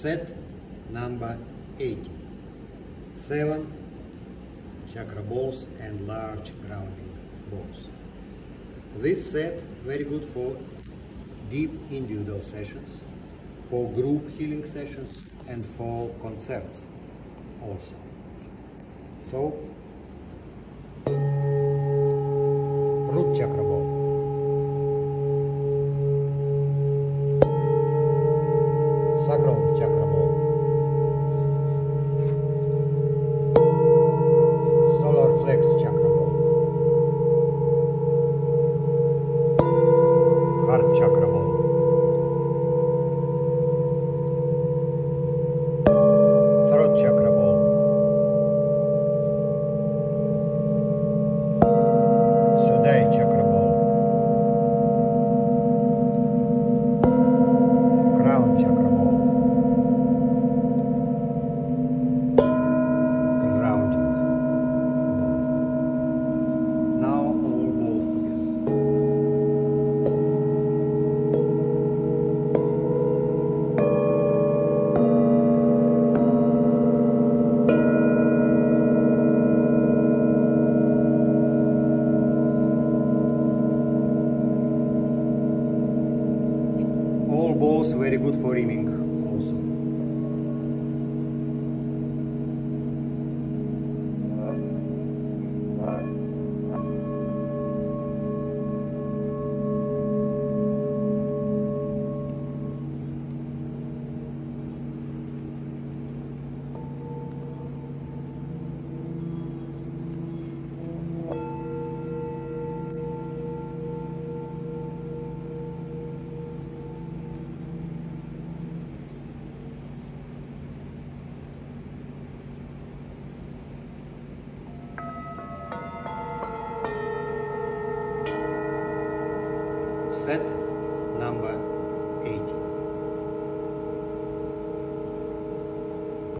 Set number 80. 7 chakra balls and large grounding balls. This set very good for deep individual sessions, for group healing sessions, and for concerts also. So, root chakra ball, sacral chakra ball, solar flex chakra ball, heart chakra ball, throat chakra ball, Sudai chakra ball, crown chakra ball, grounding ball. Now all balls together. All balls very good for rimming also. Set number